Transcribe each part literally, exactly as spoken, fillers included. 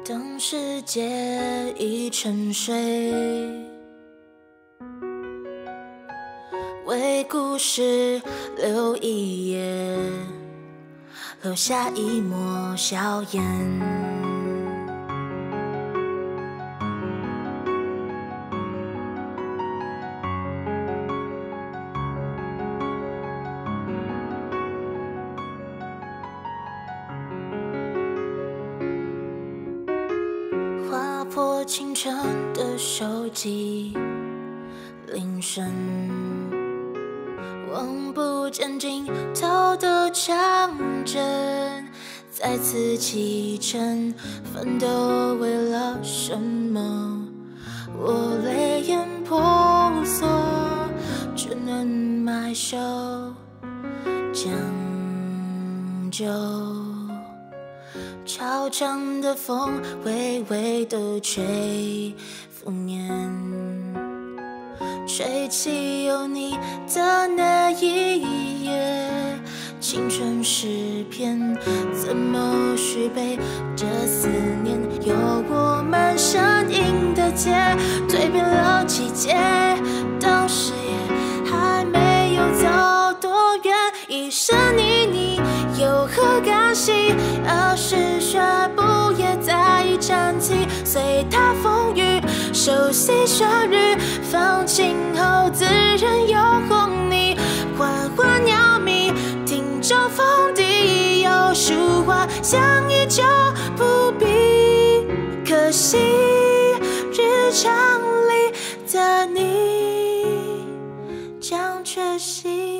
等世界已沉睡，为故事留一页，留下一抹笑颜。划破清晨的手机铃声，望不见尽头的长征，再次启程，奋斗为了什么？我泪眼婆娑，只能埋首将就。潮涨的风微微的吹，拂面吹起有你的那一页。青春诗篇怎么续背？这思念有我们身影的街，蜕变了季节，到视野还没有走多远，一生你你有何干系？儿时学步也在一站起，随它风雨，熟悉旋律，放晴后自然有红泥，缓缓鸟鸣，听着风笛，有书画相依就不必可惜，日常里的你将缺席。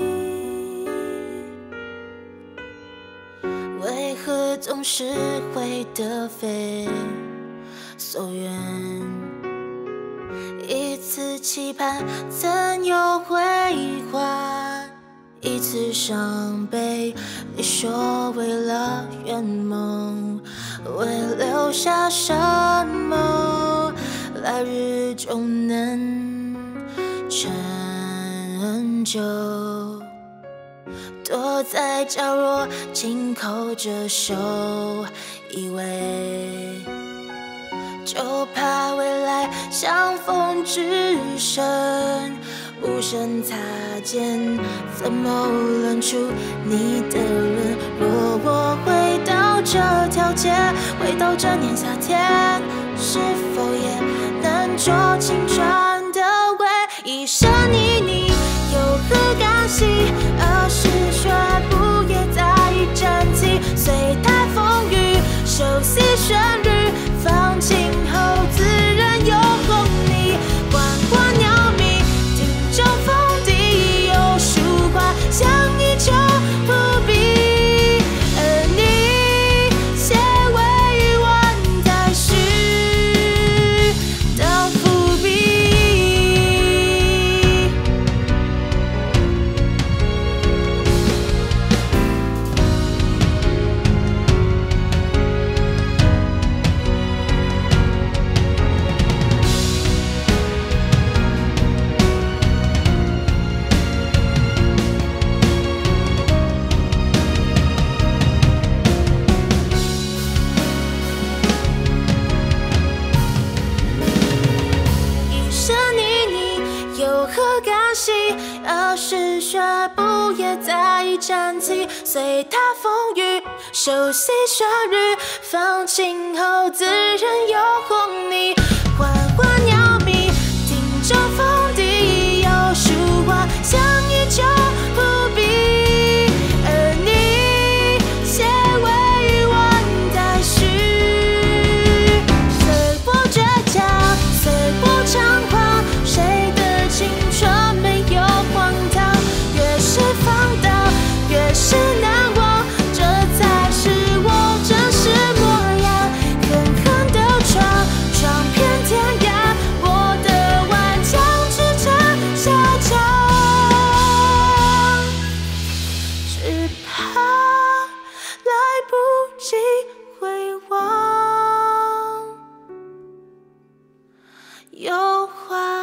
为何总是会得非所愿？一次期盼怎有回还？一次伤悲，你说为了圆梦，为留下什么，来日终能成就。躲在角落，紧扣着手，以为就怕未来相逢只剩无声擦肩，怎么认出你的人？若我回到这条街，回到这年夏天，是否也能捉青春的味？一生你你有何干系？儿时学步也在一站起，随它风雨，熟悉旋律，放晴后自然有红泥，缓缓鸟鸣，听着风笛，有书画相依就不必，而你写未完待续的伏笔。儿时学步也在一站起，随它风雨，熟悉旋律，放晴后自然有红泥，缓缓鸟鸣，听着风笛，有书画相依就不必，而你写未完待续，随波倔强，随波张狂，谁的青春没有荒唐？越是放荡，越是难忘，这才是我真实模样。狠狠地闯，闯遍天涯，我的顽强支撑下场，只怕来不及回望，有话